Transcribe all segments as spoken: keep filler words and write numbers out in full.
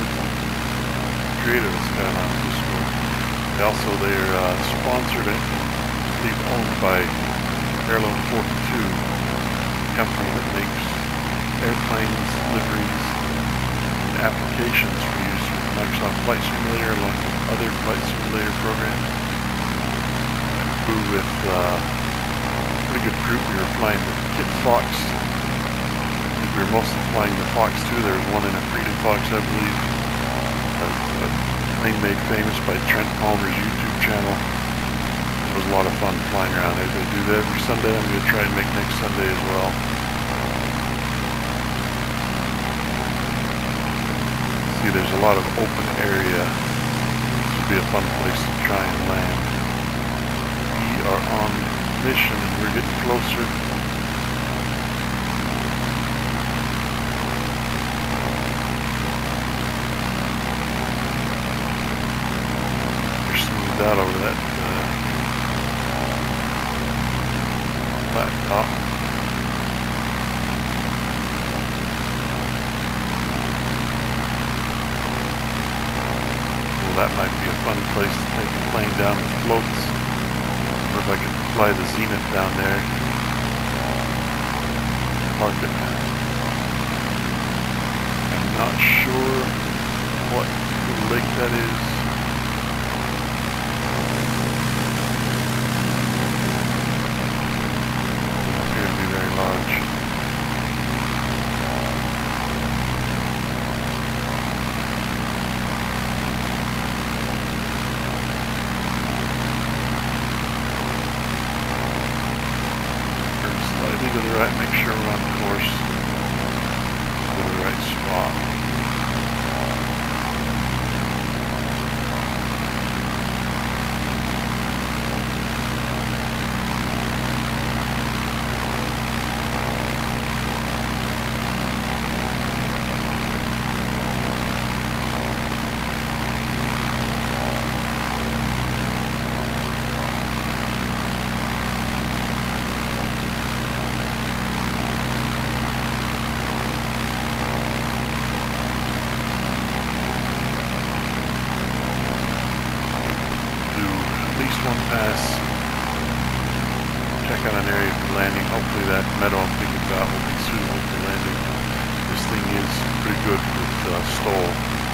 Discord. Creator of this guy on Discord. They also, they're uh, sponsored and I believe owned by Airloan forty-two, a company that makes airplanes, liveries, and applications for use with Microsoft Flight Simulator along with other Flight Simulator programs. I flew with uh, a pretty good group. We were flying the Kit Fox. I think we were mostly flying the Fox two. There was one in a Freedom Fox, I believe. A, a plane made famous by Trent Palmer's YouTube channel. It was a lot of fun flying around. They, they do that every Sunday. I'm going to try and make next Sunday as well. See, there's a lot of open area. This would be a fun place to try and land. We are on mission and we're getting closer. You're smoothed out over that uh, flat top. That might be a fun place to take a plane down with floats. Or if I could fly the Zenith down there. Park it. I'm not sure what lake that is. Doesn't appear to be very large. To the right, make sure we're on course to the right spot. One pass, check out an area for landing. Hopefully that meadow I'm thinking about will be suitable for landing. This thing is pretty good with uh, stall.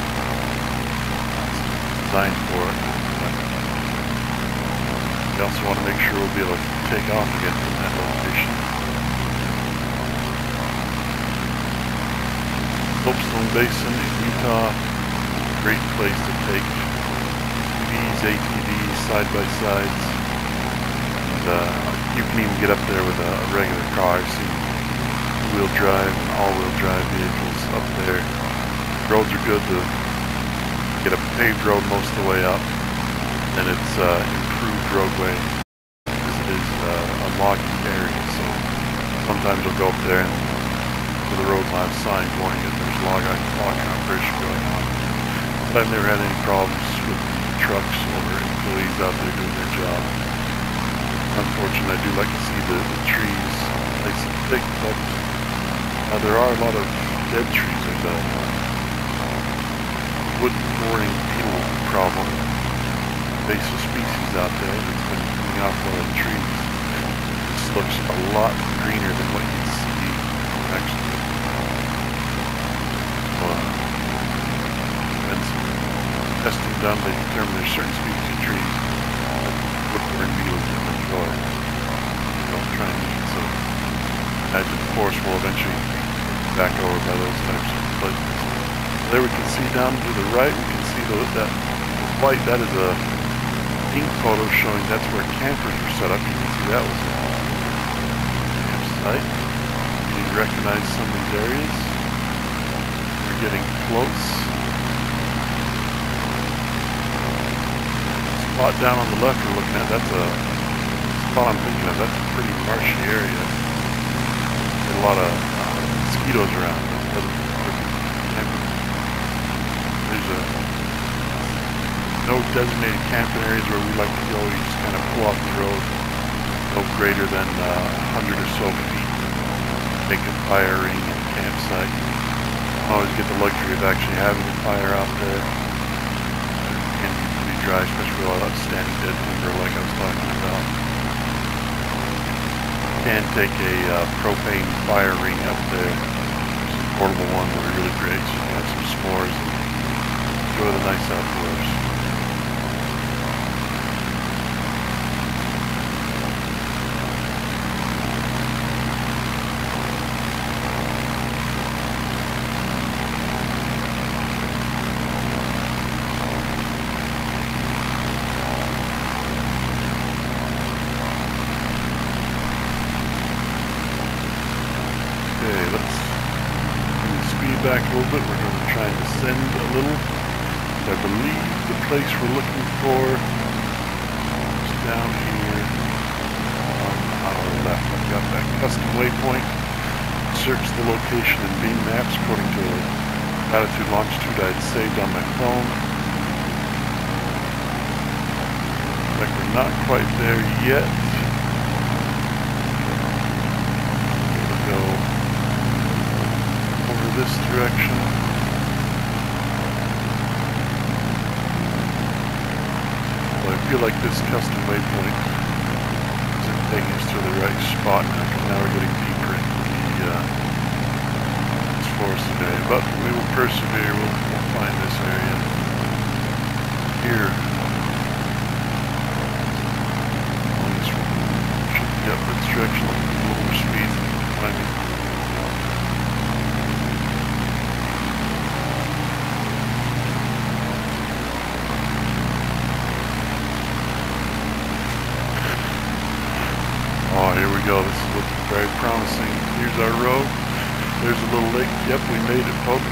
It's designed for it. But we also want to make sure we'll be able to take off again from that location. Soapstone Basin in Utah, great place to take A T Vs, side-by-sides, and uh, you can even get up there with a, a regular car. I've seen two-wheel drive and all-wheel drive vehicles up there. Roads are good to get a paved road most of the way up, and it's uh, improved roadway because it is uh, a logging area, so sometimes you'll go up there and the road will have signs warning that there's logging, logging operation going on. But I've never had any problems with trucks or employees out there doing their job. Unfortunately, I do like to see the, the trees nice and thick, but uh, there are a lot of dead trees. There's a wood boring beetle problem, invasive species out there that's been coming off one of the trees. This looks a lot greener than what you'd see actually. Testing done, they determine there's certain species of trees that woodboring beetles will enjoy. They'll try and eat, so I imagine the forest will eventually be back over by those types of places. There we can see down to the right, we can see the, that white, that is a pink photo showing that's where campers were set up. You can see that was a campsite. You can recognize some of these areas. We're getting close. Spot down on the left we're looking at, that's a spot I'm thinking of, that's a pretty marshy area. There's a lot of uh, mosquitoes around. There's a no designated camping areas where we like to go. You just kind of pull off the road, no greater than uh, one hundred or so feet, make a fire ring and a campsite. always get the luxury of actually having a fire out there. It can be pretty dry, especially with all that standing dead timber like I was talking about. You can take a uh, propane fire ring up there. It's a portable one that are really great, so you can have some s'mores and enjoy the nice outdoors. Back a little bit, we're going to try and descend a little. I believe the place we're looking for is down here on our left. I've got that custom waypoint. Search the location in Beam Maps according to the latitude longitude I had saved on my phone. Looks like we're not quite there yet. We'll go this direction. Well, I feel like this custom waypoint isn't taking us to the right spot now, because now we're getting deeper into the uh, this forested area. But we will persevere. We'll, we'll find this area here. Well, this should be up this direction. A little more speed. Climbing. Oh, here we go. This is looking very promising. Here's our road. There's a little lake. Yep, we made it, folks.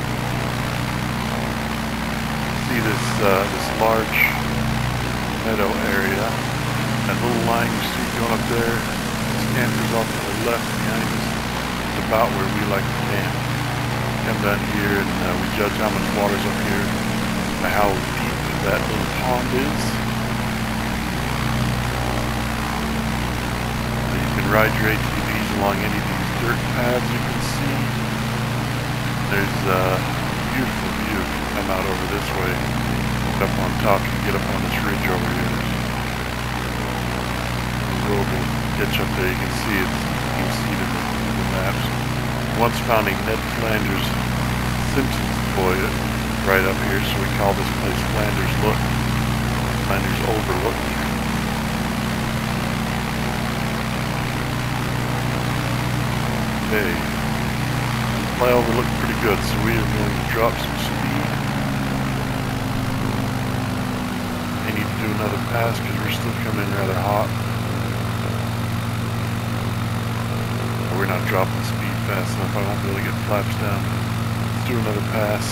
See this uh, this large meadow area. That little line you see going up there, this campers off to the left behind us. It's about where we like to camp. Come down here and uh, we judge how much water's up here by how deep that little pond is. Ride your A T Vs along any of these dirt paths you can see. There's a beautiful view if you come out over this way. Get up on top, you get up on this ridge over here. The road will get you up there. You can see it. You can see it in the, in the maps. Once found a Ned Flanders Simpson's toy right up here, so we call this place Flanders Look. Flanders Overlook. Okay, flyover looked pretty good, so we are going to drop some speed. May need to do another pass because we're still coming in rather hot. We're not dropping speed fast enough, I won't be able to get flaps down. Let's do another pass.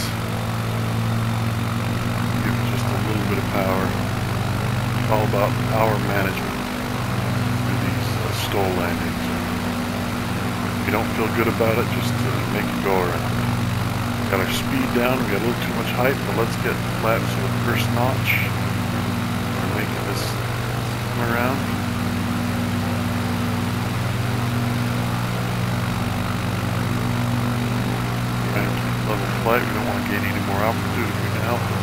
Give it just a little bit of power. It's all about power management for these uh, stall landings. If you don't feel good about it, just uh, make it go around. Got our speed down, we got a little too much height, but let's get flaps to the first notch. We're making this come around. Trying to keep level flight, we don't want to gain any more altitude if we can help it.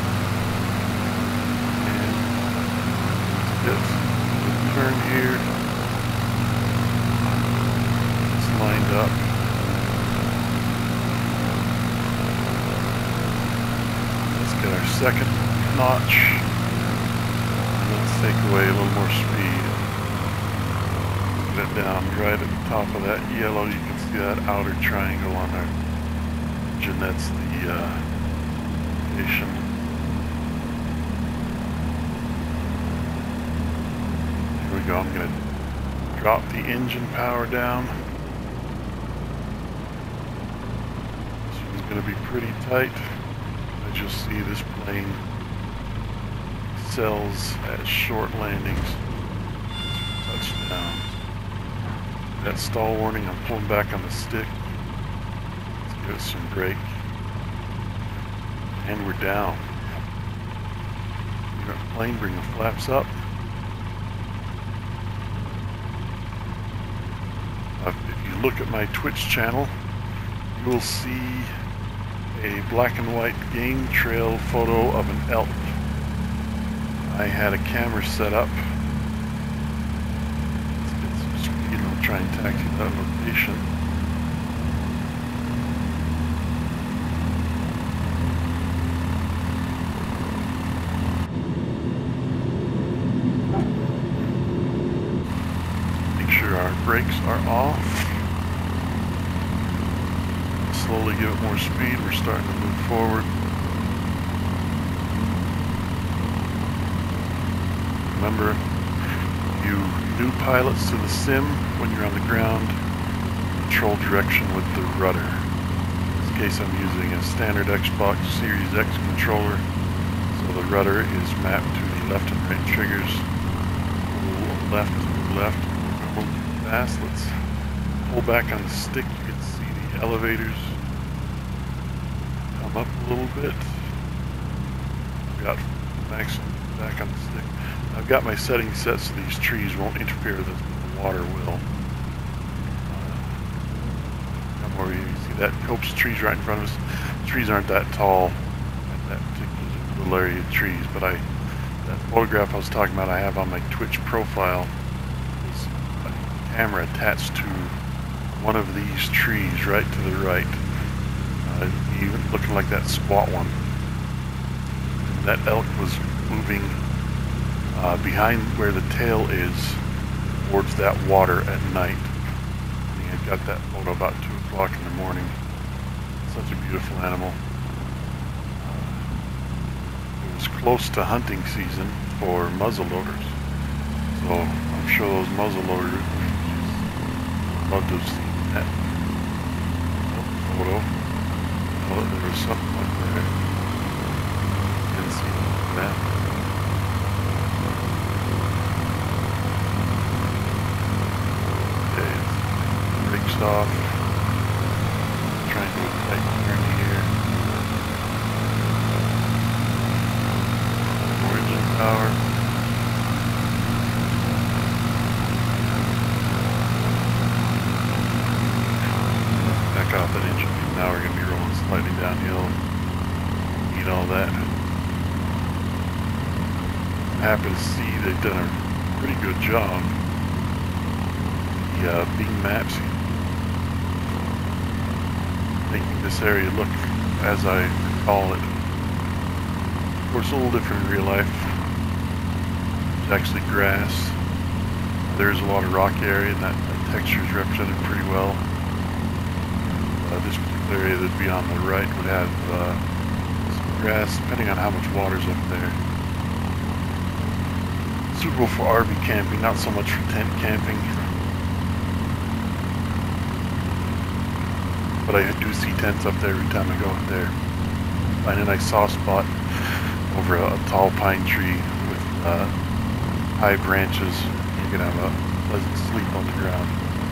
And let's turn here. Lined up. Let's get our second notch. And let's take away a little more speed. Get it down right at the top of that yellow. You can see that outer triangle on our Jeanette's the uh, station. Here we go. I'm going to drop the engine power down. Going to be pretty tight. As you'll see, this plane excels at short landings. Touchdown. That stall warning, I'm pulling back on the stick. Let's give it some brake. And we're down. You're at plane, bring the flaps up. Uh, if you look at my Twitch channel, you will see a black and white game trail photo of an elk. I had a camera set up. Let's get some speed and I'll try and taxi to that location. Make sure our brakes are off. Slowly give it more speed. We're starting to move forward. Remember, you new pilots to the sim, when you're on the ground, control direction with the rudder. In this case, I'm using a standard Xbox Series X controller, so the rudder is mapped to the left and right triggers. Pull left as we move left. Move fast. Let's pull back on the stick. You can see the elevators come up a little bit. I've got maximum back on the stick. I've got my settings set so these trees won't interfere with us, but the water will. Uh, come over here, you see that copse of trees right in front of us. The trees aren't that tall at that particular little area of trees, but I, that photograph I was talking about I have on my Twitch profile is a camera attached to one of these trees right to the right. Uh, even looking like that squat one. And that elk was moving Uh, behind where the tail is towards that water at night. I got that photo about two o'clock in the morning. Such a beautiful animal. Uh, it was close to hunting season for muzzleloaders, so I'm sure those muzzleloaders love to have seen that photo. Oh, there was something like that. Didn't see that. Off. Trying to do a tight turn here. Origin power. Back off that engine. Now we're going to be rolling slightly downhill. Need all that. I'm happy to see they've done a pretty good job. The uh, beam maps making this area look as I recall it. Of course, a little different in real life. It's actually grass. There's a lot of rock area, and that, that texture is represented pretty well. Uh, this particular area that'd be on the right would have uh, some grass, depending on how much water's up there. Suitable for R V camping, not so much for tent camping. But I do see tents up there every time I go up there. Find a nice soft spot over a, a tall pine tree with uh, high branches. You can have a pleasant sleep on the ground.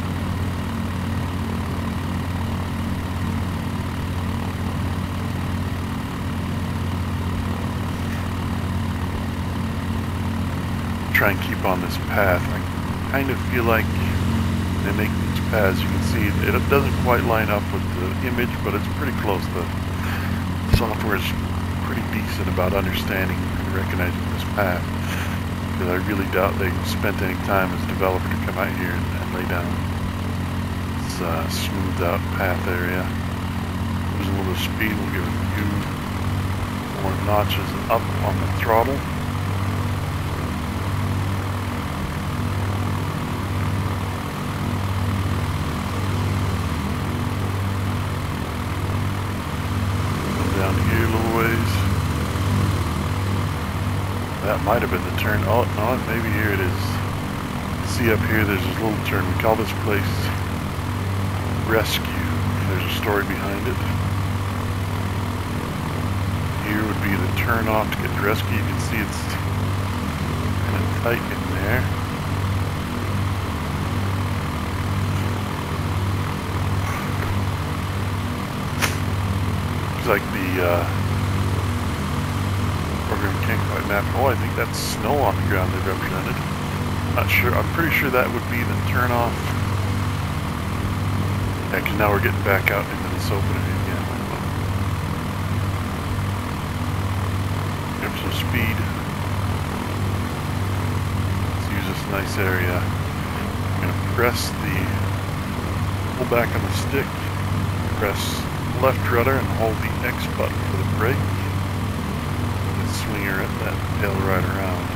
Try and keep on this path. I kind of feel like they make these paths, you can see it, it doesn't quite line up with the image, but it's pretty close. The software is pretty decent about understanding and recognizing this path, because I really doubt they spent any time as a developer to come out here and, and lay down this uh, smoothed out path area. There's a little bit of speed. We'll give it a few more notches up on the throttle. That might have been the turn. Oh, no, maybe here it is. See up here, there's this little turn. We call this place Rescue. There's a story behind it. Here would be the turn off to get to Rescue. You can see it's kind of tight in there. Looks like the uh, program can't quite map. Oh, I think that's snow on the ground they've represented. Not sure. I'm pretty sure that would be the turn off. Yeah, because now we're getting back out into this opening again. speed. Let's use this nice area. I'm going to press the, pull back on the stick, press left rudder and hold the X button for the brake. And swing her at that tail right around.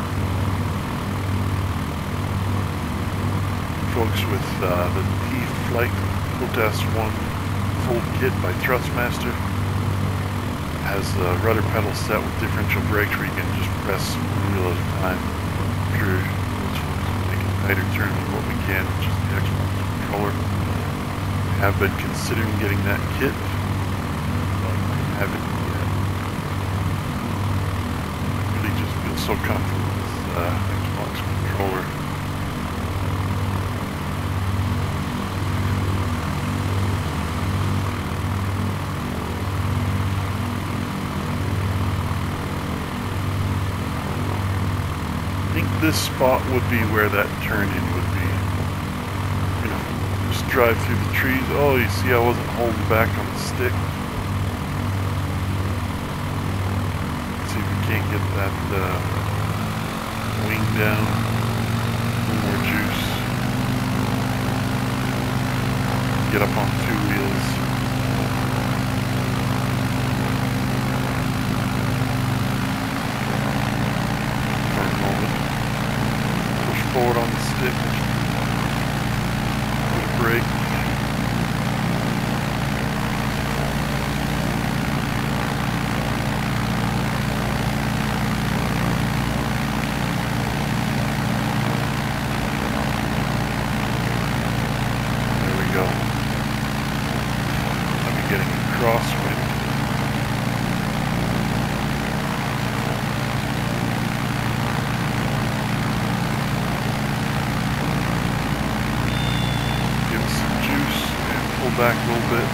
Folks, with uh, the T-Flight Potas one full kit by Thrustmaster, has the rudder pedal set with differential brakes where you can just press one wheel at a time. Sure, make a tighter turn than what we can with just the Xbox controller. I have been considering getting that kit, but I haven't yet. I really just feel so comfortable with uh, Xbox controller. I think this spot would be where that turn-in would be. You know, just drive through the trees. Oh, you see I wasn't holding back on the stick. Let's see if we can't get that uh, wing down. A little more juice. Get up on two wheels. Forward on the stick, put a brake. There we go. I'm getting a crosswind. Back a little bit,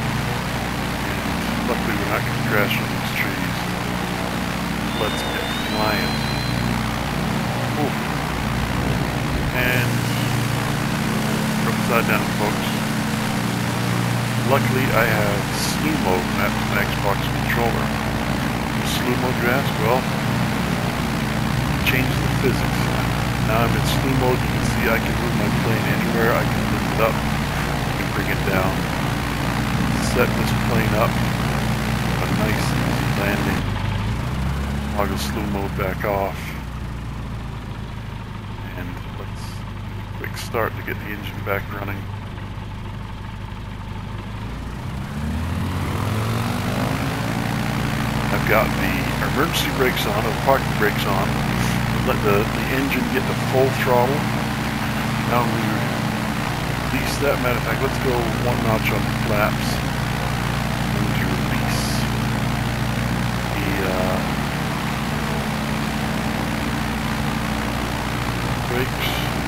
and luckily we're not going to crash into these trees. Let's get flying. Ooh. And we're upside down, folks. Luckily I have slew mode mapped to my Xbox controller. Slew mode, you ask? Well, change the physics. Now I'm in slew mode. You can see I can move my plane anywhere. I can lift it up. Bring it down, set this plane up, a nice easy landing, toggle slew mode back off, and let's do a quick start to get the engine back running. I've got the emergency brakes on, or parking brakes on, let the, the engine get to full throttle. Now we release that. Matter of fact, let's go one notch on the flaps. And to release the uh, brakes.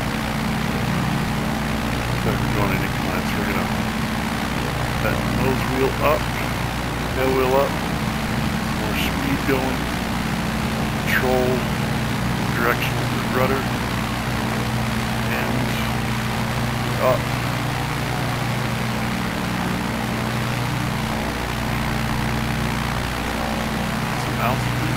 So we're going in inclines. We're gonna that nose wheel up, tail wheel up, more speed going, control direction of the rudder, and up. Some altitude.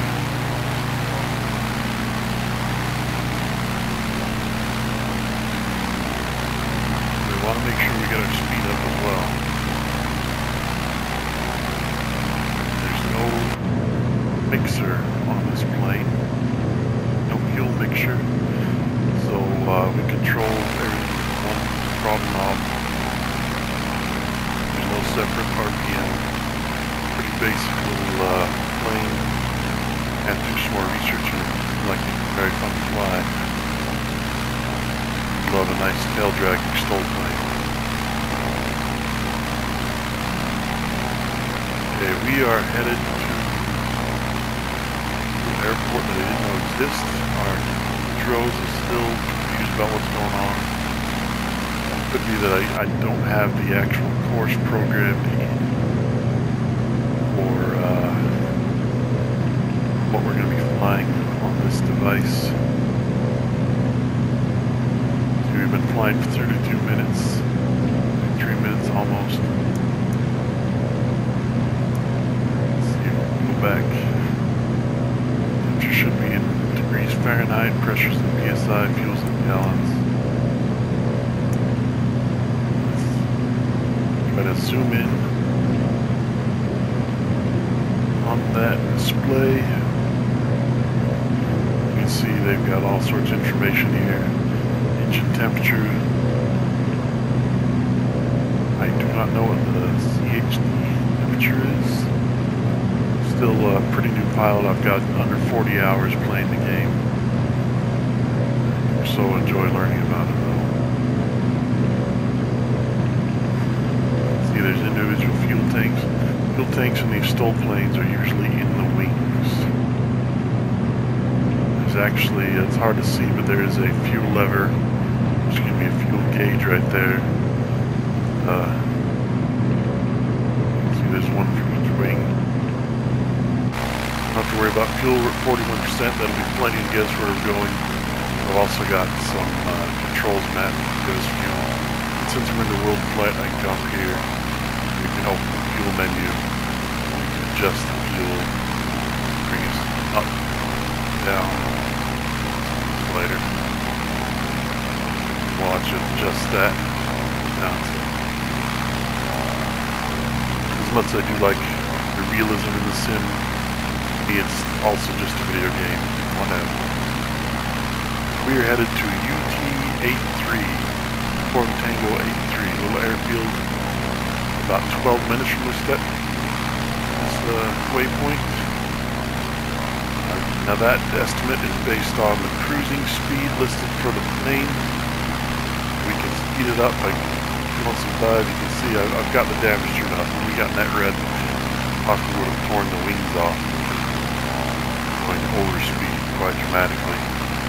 We want to make sure we get our speed up as well. There's no mixer on this plane. No fuel mixture. So uh, we control everything with one throttle knob. There's no separate R P M. Pretty basic little uh, plane. Had to do some more research and like it. Very fun to fly. Love a nice tail dragging stall plane. Okay, we are headed to an airport that I didn't know exists. Our Rose is still confused about what's going on. It could be that I, I don't have the actual course programmed in for uh, what we're going to be flying on this device. So we've been flying for thirty-two minutes, three minutes almost. Let's see if we can go back. Fahrenheit, pressures in P S I, fuels in gallons. Let's try to zoom in on that display. You can see they've got all sorts of information here. Engine temperature. I do not know what the C H D temperature is. Still a pretty new pilot. I've got under forty hours playing the game. I so enjoy learning about it though. See, there's individual fuel tanks. Fuel tanks in these STOL planes are usually in the wings. There's actually, it's hard to see, but there is a fuel lever. Excuse me, a fuel gauge right there. Uh, see, there's one for each wing. Don't have to worry about fuel. We're at forty-one percent. That'll be plenty to get us where we're going. I've also got some uh, controls map that gives us fuel. And since we're in the world flight, I can come here. We can open the fuel menu. We can adjust the fuel. Bring us up, down, later. Watch it, adjust that. Now, as much as I do like the realism in the sim, it's also just a video game. Whatever. We are headed to U T eighty-three, Form Tango eighty-three, little airfield, about twelve minutes from this, step, this uh, waypoint. Uh, now that estimate is based on the cruising speed listed for the plane. We can speed it up by doing some dive. You can see I've, I've got the damage turned off. When we got in that red, possibly would have torn the wings off. Going over speed quite dramatically.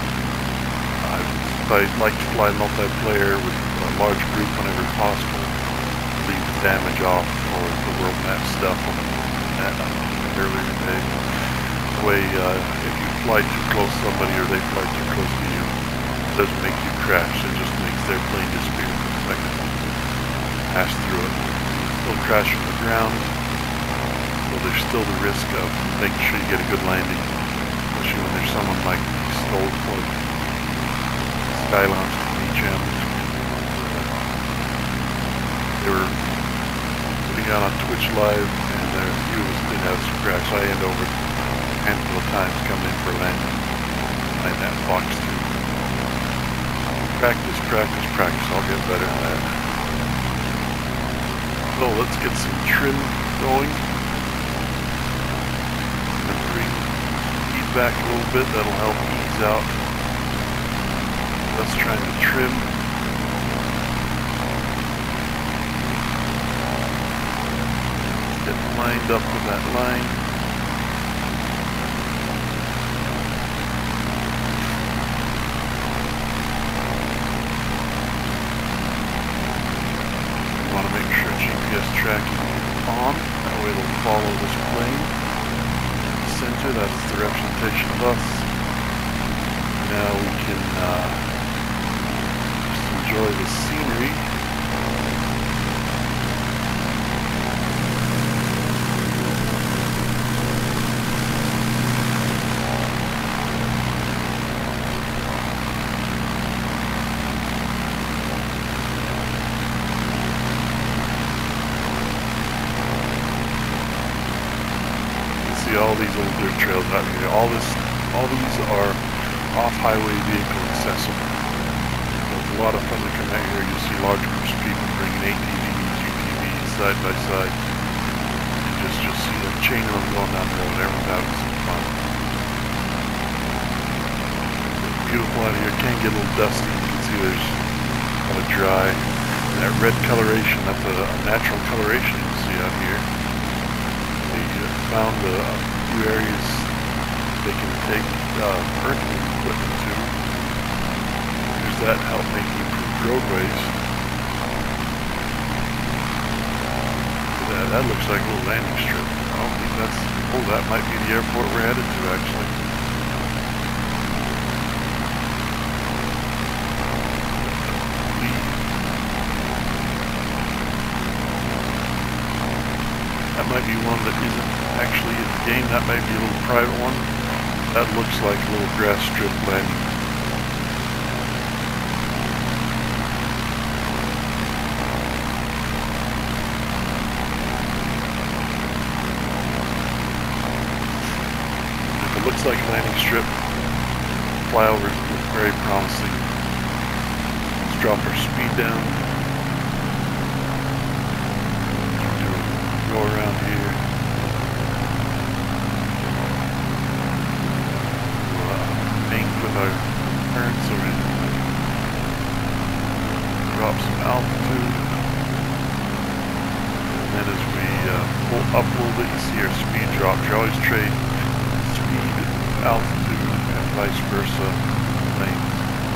I like to fly multiplayer with a large group whenever possible. Leave the damage off for the world map stuff on the net earlier today. That way, uh, if you fly too close to somebody or they fly too close to you, it doesn't make you crash. It just makes their plane disappear for a second. Pass through it. Still crash on the ground. So there's still the risk of making sure you get a good landing. Especially when there's someone like Stole or Skylounge to meet you. They were putting out on Twitch Live, and their viewers did have some crash. I end over a handful of times coming in for a landing. Land that box too. Practice, practice, practice. I'll get better at that. So let's get some trim going. Back a little bit, that'll help ease out us trying to trim. Get lined up with that line. We want to make sure G P S tracking is on, that way it'll follow this plane. Center, that's the representation of us. Now we can uh, just enjoy the scenery. All these old dirt trails out here. All this, all these are off-highway vehicle accessible. So it's a lot of fun to come out here. You'll see large groups of people bringing A T Vs, U T Vs side by side, and just just see them chaining them going down the road. Everyone's having some fun. It's beautiful out here. It can get a little dusty. You can see there's a lot of dry. And that red coloration, that's a, a natural coloration you see out here. Found uh, a few areas they can take uh, perking equipment to. Use that to help make improved roadways. That, that looks like a little landing strip. I don't think that's... Oh, that might be the airport we're headed to, actually. That might be one that isn't actually in the game. That might be a little private one. That looks like a little grass strip landing. If it looks like a landing strip, flyovers look very promising. Let's drop our speed down. Do a go around here. With our turn, so we drop some altitude, and then as we uh, pull up a little bit, you see our speed drop. You always trade speed, altitude, and vice versa length.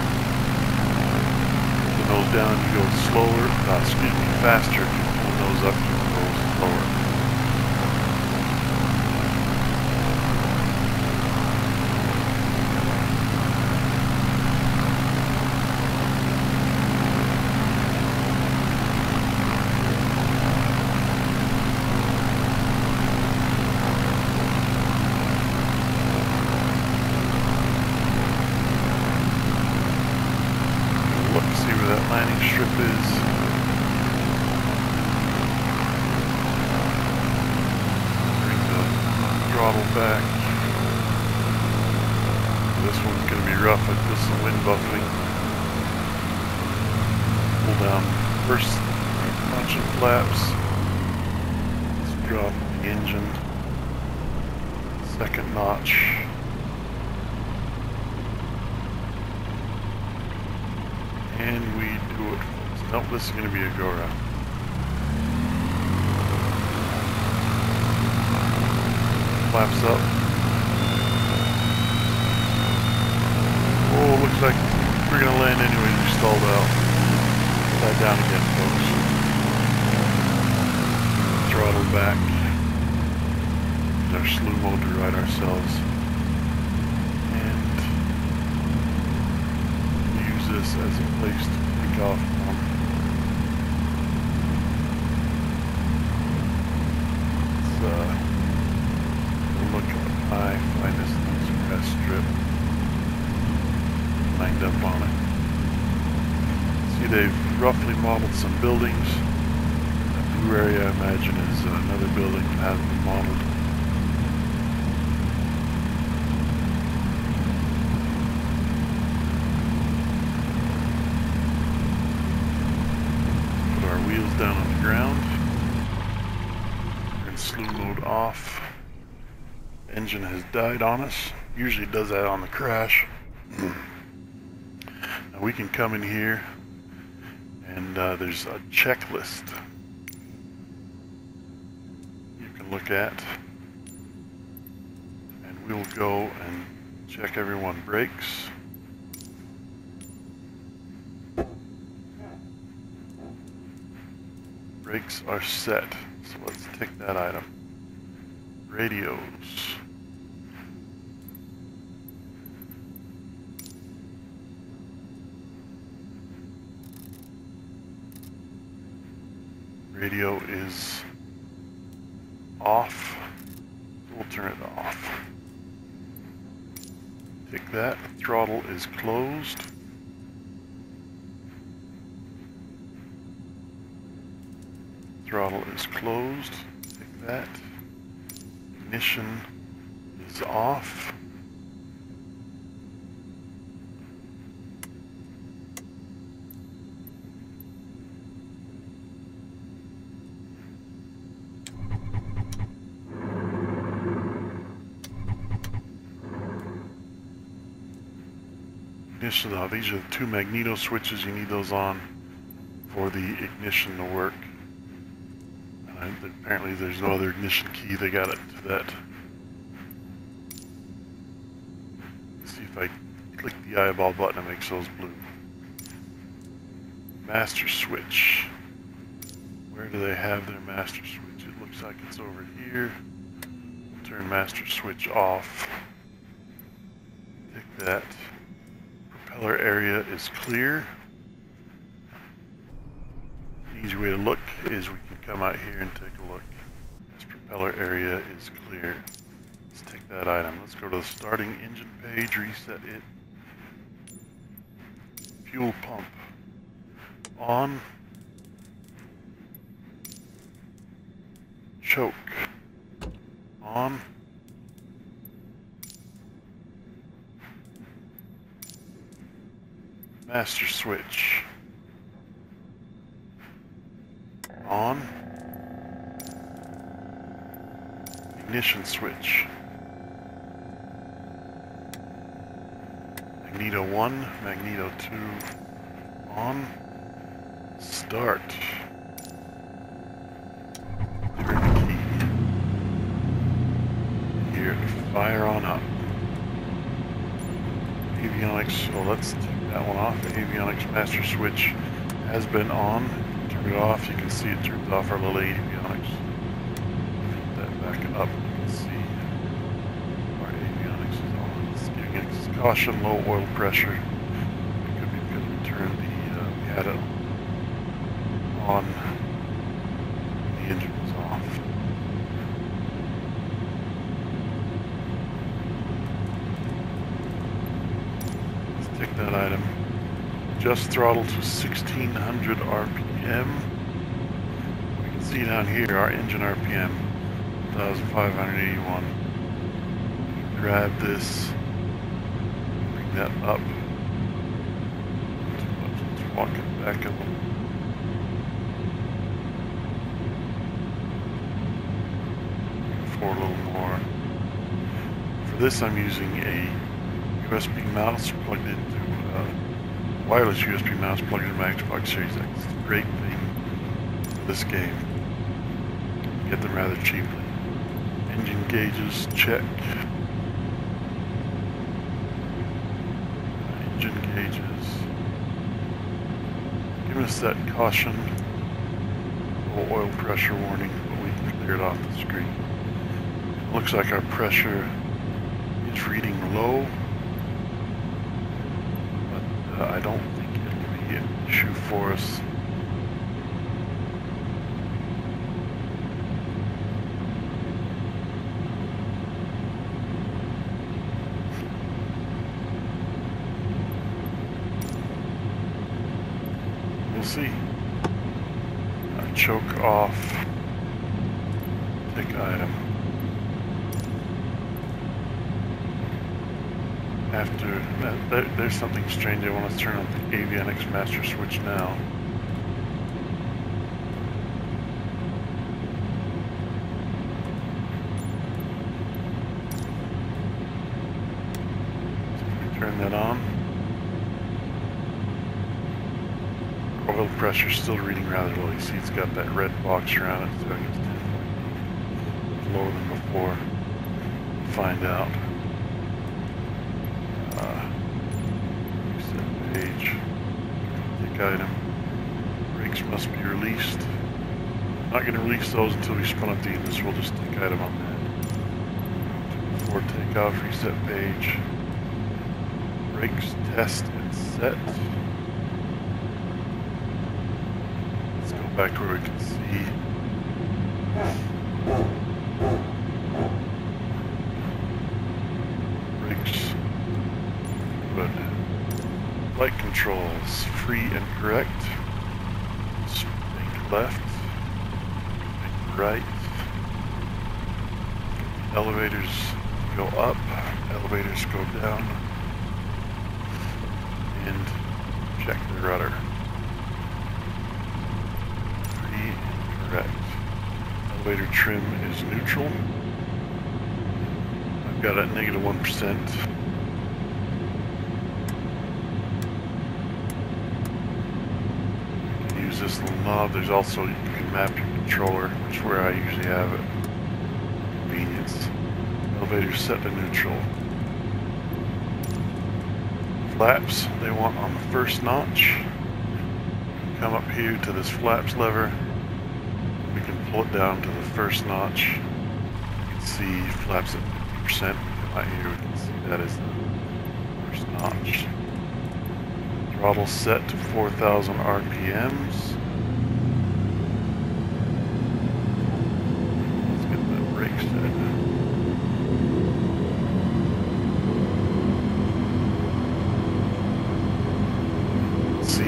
Pull the nose down, you go slower, uh, excuse me, faster. Pull the nose up, you go slower. Landing strip is. Bring the throttle back. This one's going to be rough. I feel some wind buffeting. Pull down first bunch of flaps. Let's drop the engine. Second notch. And we do it. Nope, this is going to be a go-around. Flaps up. Oh, looks like we're going to land anyway. We stalled out. Slide down again, folks. Throttle back. Use our slew mode to right ourselves. This as a place to take off from. Let's uh, look up high, find this nice grass strip, lined up on it. See, they've roughly modeled some buildings. That blue area, I imagine, is another building that hasn't been modeled. Wheels down on the ground, and slew mode off. Engine has died on us. Usually does that on the crash. Now we can come in here, and uh, there's a checklist you can look at, and we'll go and check everyone brakes. Brakes are set, so let's tick that item. Radios. Radio is off. We'll turn it off. Tick that. Throttle is closed. Throttle is closed. Take that. Ignition is off. Ignition off. These are the two magneto switches. You need those on for the ignition to work. Apparently there's no other ignition key, they got it to that. Let's see if I click the eyeball button, it makes those blue. Master switch. Where do they have their master switch? It looks like it's over here. We'll turn master switch off. Take that. Propeller area is clear. The easy way to look is we can come out here and take a look. This propeller area is clear. let's take that item. Let's go to the starting engine page, reset it. Fuel pump on. Choke on. Master switch on. Ignition switch. Magneto one, Magneto two on. Start. Turn the key. Here, fire on up. Avionics, well, let's take that one off. Avionics master switch has been on. Turn it off, you can see it turns off our little avionics. Flip that back up, you can see our avionics is on. It's giving us caution, low oil pressure. It could be because we turned the, uh, we had it on, the engine was off. Let's take that item. Just throttle to sixteen hundred R P M. We can see down here our engine R P M, one thousand five hundred eighty-one. Grab this, bring that up. Not too much. Let's walk it back a little. For a little more. For this, I'm using a U S B mouse plugged into uh, wireless U S B mouse plugged into my Xbox Series X. It's a great thing for this game. Get them rather cheaply. Engine gauges, check. Engine gauges. Giving us that caution, low oil pressure warning, but we can clear it off the screen. It looks like our pressure is reading low. Uh, I don't think it'll be an issue for us. We'll see. Uh, choke off. Take item. After that, there, there's something strange. I want to turn on the avionics master switch now. So if we turn that on, oil pressure is still reading rather low. You see it's got that red box around it, so it's ten point eight. It's lower than before. We'll find out. Page. Take item. Brakes must be released. Not going to release those until we spin up the engine, so we'll just take item on that. Before takeoff, reset page. Brakes test and set. Let's go back to where we can see. Brakes. Good. Flight controls, free and correct. Think left. Think right. Elevators go up. Elevators go down. And check the rudder. Free and correct. Elevator trim is neutral. I've got it at negative one percent. This little knob. There's also, you can map your controller, which is where I usually have it. Convenience. Elevator set to neutral. Flaps, they want on the first notch. Come up here to this flaps lever. We can pull it down to the first notch. You can see flaps at fifty percent. Come out here, we can see that is the first notch. Throttle set to four thousand R P Ms. Let's get that brake set.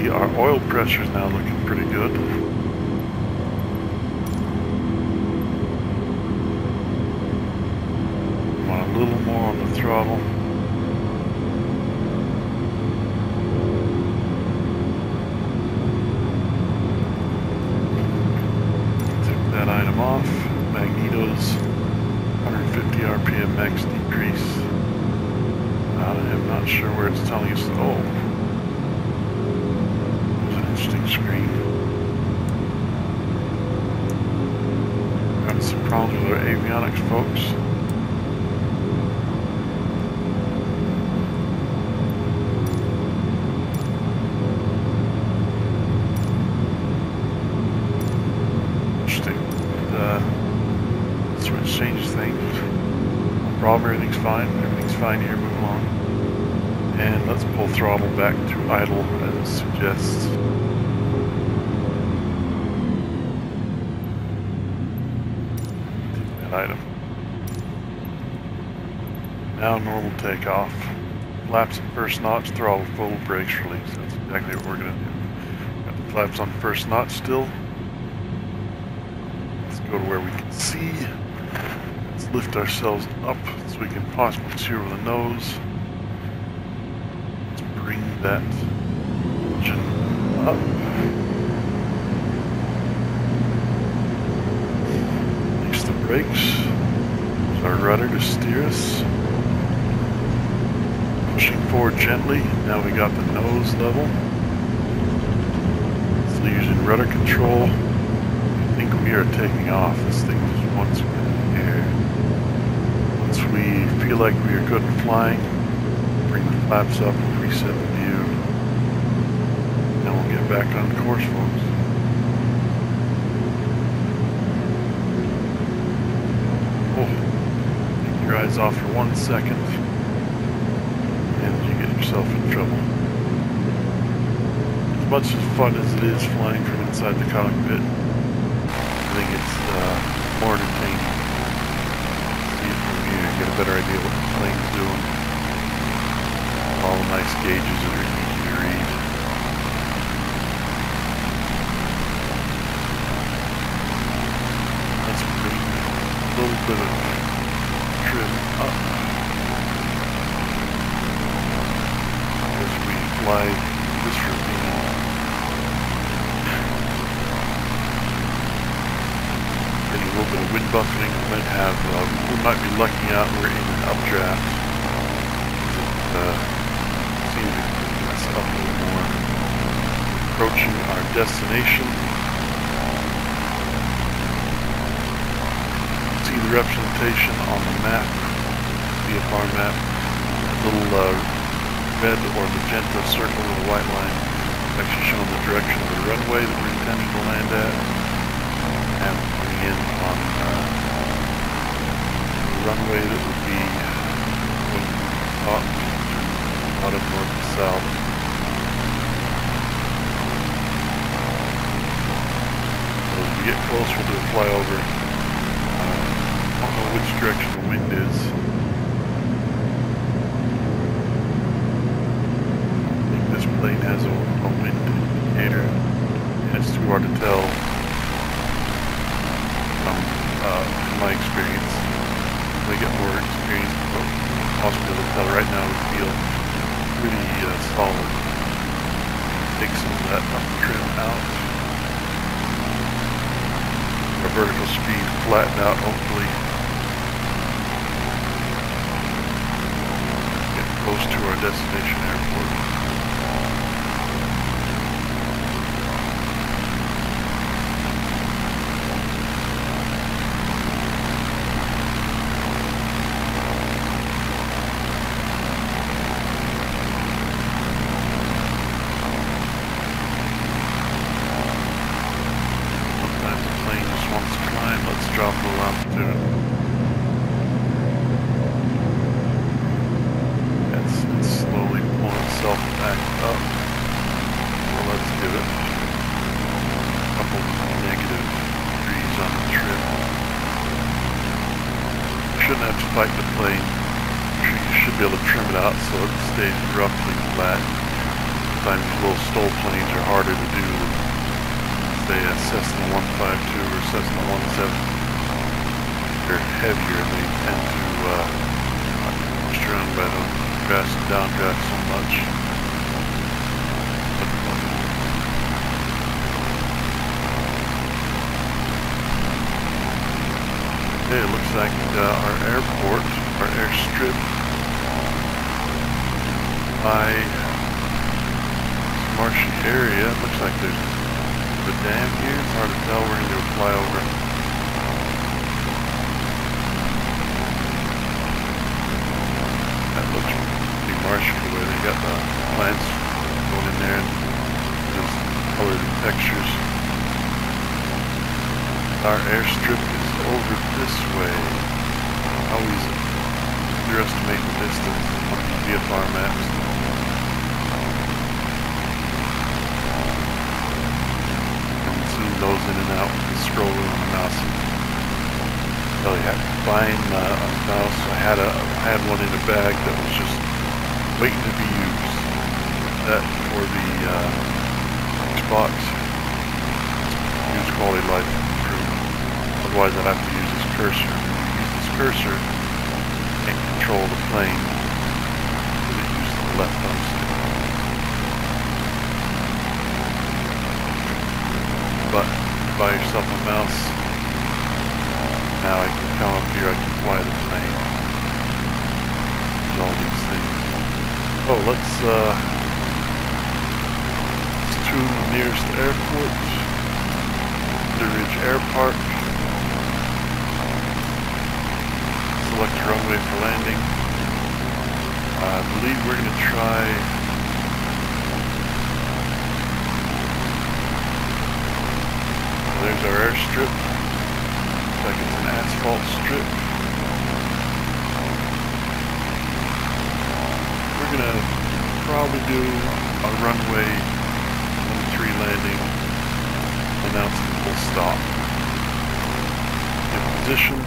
see our oil pressure is now looking pretty good. Want a little more on the throttle. Take that item off. Magnetos, one hundred fifty R P M max decrease. I am not sure where it's telling us. Oh, there's an interesting screen. Got some problems with our avionics, folks. Interesting. Uh, switch changes things. No problem. Everything's fine. Everything's fine here. Move along. And let's pull throttle back to idle as it suggests. Take that item. Now normal takeoff. Flaps at first notch, throttle full, brakes release. That's exactly what we're going to do. Got the flaps on first notch still. Let's go to where we can see. Let's lift ourselves up so we can possibly see over the nose. Bring that engine up. Release the brakes. There's our rudder to steer us. Pushing forward gently. Now we got the nose level. Still using rudder control. I think we are taking off. This thing just wants to get in the air. Once we feel like we are good at flying, bring the flaps up and reset the view. Now we'll get back on course, folks. Oh, take your eyes off for one second and you get yourself in trouble. As much as fun as it is flying from inside the cockpit, I think it's uh, more entertaining. See it from here and get a better idea of what the plane's doing. All the nice gauges that are easy to read. Let's bring a little bit of trim up as we fly this ravine. Getting a little bit of wind buffeting. We might have, uh, we might be lucky out. We're in an updraft. Uh, up a little more. Approaching our destination. See the representation on the map, V F R map. A little uh, red or magenta circle with a white line actually showing the direction of the runway that we're intending to land at. And coming in on uh, the runway that would be going top, bottom, north, and south. Get close, we'll do a flyover. Uh, I don't know which direction the wind is. I think this plane has a, a wind indicator. And it's too hard to tell from, uh, from my experience. As I get more experience, but possibly able to tell right now we feel pretty uh, solid. Take some of that up trim out. Our vertical speed flatten out, hopefully. Get close to our destination airport. Drop a little altitude. It's, it's slowly pulling itself back up. Well, let's give it a couple negative degrees on the trip. Shouldn't have to fight the plane. You should be able to trim it out so it stays roughly flat. sometimes these little stole planes are harder to do than, say, a Cessna one fifty-two or Cessna one seventy. They're heavier and they tend to uh, not get pushed around by the draft and downdraft so much. Okay, it looks like uh, our airport, our airstrip, by this marshy area. It looks like there's a dam here. It's hard to tell. We're going to do a flyover. That looks pretty marshy the way they got the plants going in there and those colored textures. Our airstrip is over this way. Always underestimate the distance on V F R maps. Those in and out with the scroll wheel on the mouse. Oh yeah, buying uh, a mouse. I had a I had one in a bag that was just waiting to be used. That for the uh, Xbox. Use quality life improvement. Otherwise, I'd have to use this cursor. If you use this cursor, you can't control the plane because it uses the left thumbstick. But buy yourself a mouse. Now I can come up here, I can fly the plane. And all these things. Oh, let's uh let's tune the nearest airport. The Ridge Air Park. Select a runway for landing. I believe we're gonna try There's our airstrip. Looks like it's an asphalt strip. We're gonna probably do a runway one three landing, announce the full stop. In position.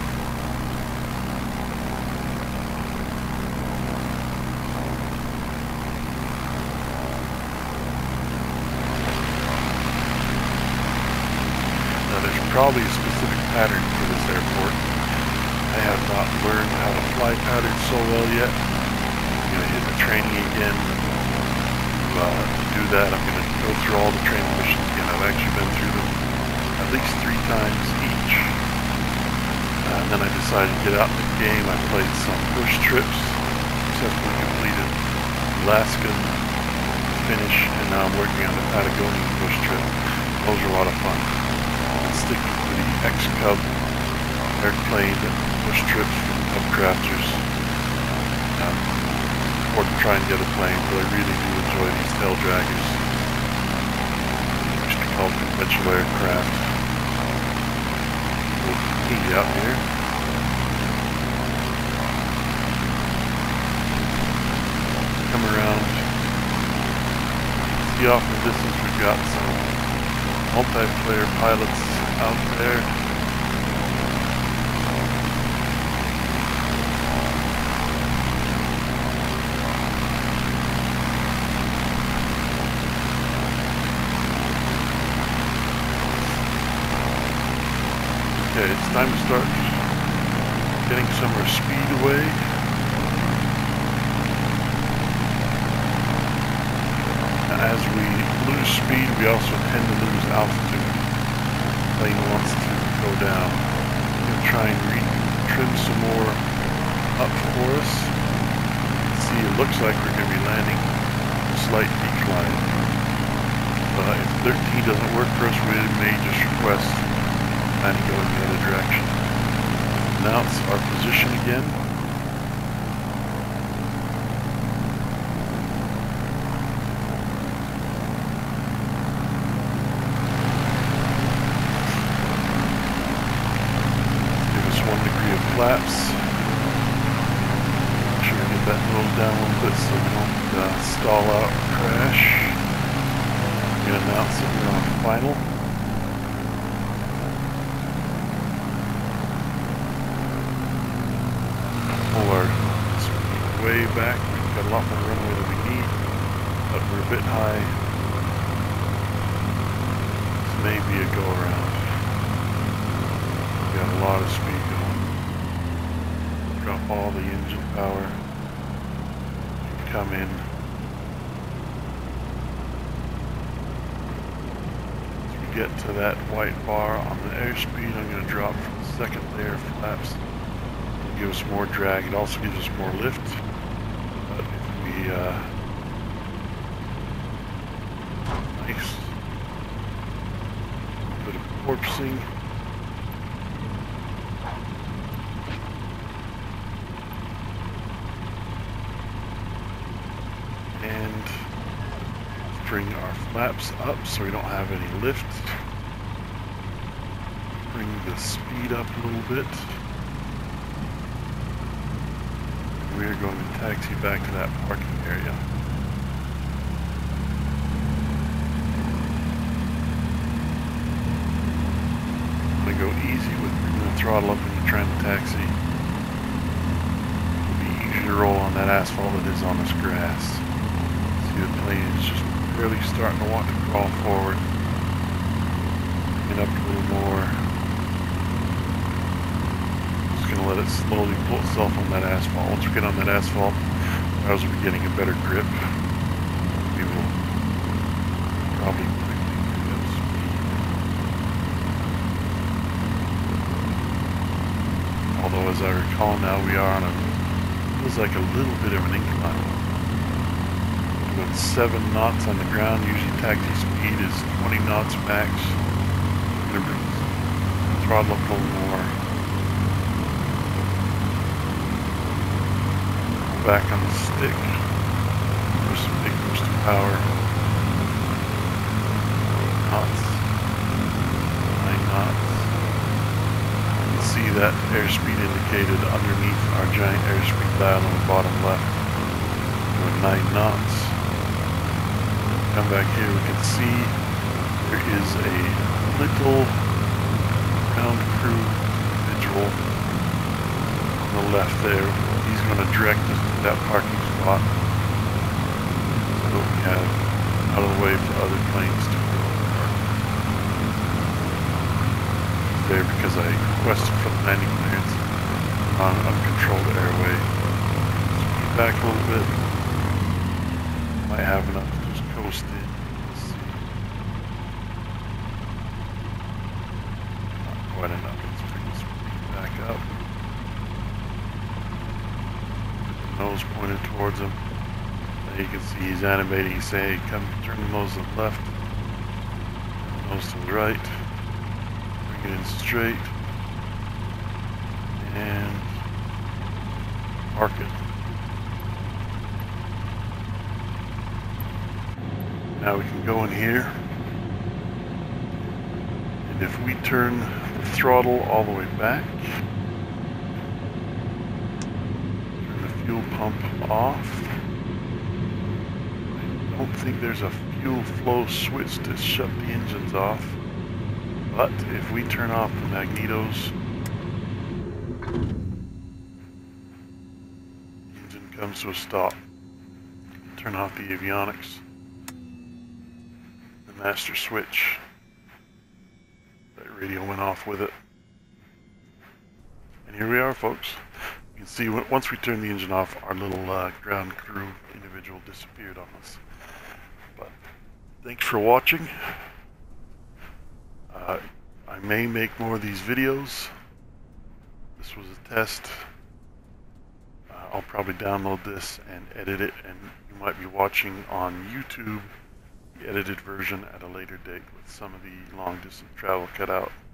Probably a specific pattern for this airport. I have not learned how to fly patterns so well yet. I'm going to hit the training again. To, uh, to do that, I'm going to go through all the training missions again. I've actually been through them at least three times each. Uh, and then I decided to get out in the game. I played some push trips, successfully completed Alaska finish, and now I'm working on the Patagonian push trip. Those are a lot of fun. Sticking to the X-Cub airplane and push trips for the Cub crafters. Um, or to try and get a plane, but I really do enjoy these tail draggers. Which are called conventional aircraft. We'll continue out here. Come around. See off in the distance we've got some multiplayer pilots out there. Okay, it's time to start getting some of our speed away. As we lose speed, we also tend to lose altitude. The plane wants to go down. I'm going to try and re-trim some more up for us. See, it looks like we're going to be landing a slight decline. But if thirteen doesn't work for us, we may just request landing going the other direction. Announce our position again. Flaps. Make sure we get that nose down a little bit so we don't uh, stall out or crash. I'm going to announce that we're on final. Pull our speed way back. We've got a lot more runway than we need. but we're a bit high. This may be a go around. We got a lot of speed going. Drop all the engine power. Come in. As we get to that white bar on the airspeed, I'm going to drop from the second layer of flaps. It'll give us more drag. It also gives us more lift. But if we uh, nice bit of porpoising. And bring our flaps up so we don't have any lift. Bring the speed up a little bit. We're going to taxi back to that parking area. I'm going to go easy with bringing the throttle up when you're trying to taxi. It'll be easier to roll on that asphalt than it is on this grass. The plane is just barely starting to want to crawl forward. Bring it up a little more. Just going to let it slowly pull itself on that asphalt. Once we get on that asphalt, ours will be getting a better grip. We will probably quickly pick up speed. Although, as I recall now, we are on a, feels like a little bit of an incline. With seven knots on the ground, usually taxi speed is twenty knots max. I'm going to bring the throttle up a little more. Back on the stick. There's some big boost of power. Knots. Nine knots. You can see that airspeed indicated underneath our giant airspeed dial on the bottom left. Doing nine knots. Come back here, we can see there is a little ground crew individual on the left there. He's going to direct us to that parking spot so that we have out of the way for other planes to park. There because I requested for the landing clearance on uncontrolled airway. Speed back a little bit. Might have enough. Coast in. Let's see. Not quite enough. Let's bring the speed back up. Get the nose pointed towards him. Now you can see he's animating. He's saying, come turn the nose to the left. Turn the nose to the right. Bring it in straight. And park it. Now we can go in here, and if we turn the throttle all the way back, turn the fuel pump off, I don't think there's a fuel flow switch to shut the engines off, but if we turn off the magnetos, the engine comes to a stop. Turn off the avionics. Master switch. That radio went off with it. And here we are, folks. You can see once we turn the engine off, our little uh, ground crew individual disappeared on us. But thanks for watching. Uh, I may make more of these videos. This was a test. Uh, I'll probably download this and edit it, and you might be watching on YouTube the edited version at a later date with some of the long distance travel cut out.